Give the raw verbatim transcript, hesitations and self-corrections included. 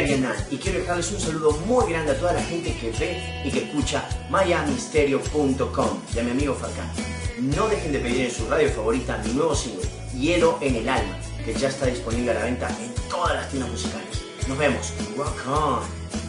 Ariel Nan y quiero dejarles un saludo muy grande a toda la gente que ve y que escucha miami stereo punto com y a mi amigo Farcán. No dejen de pedir en su radio favorita mi nuevo single, Hielo en el Alma, que ya está disponible a la venta en todas las tiendas musicales. Nos vemos. Rock on.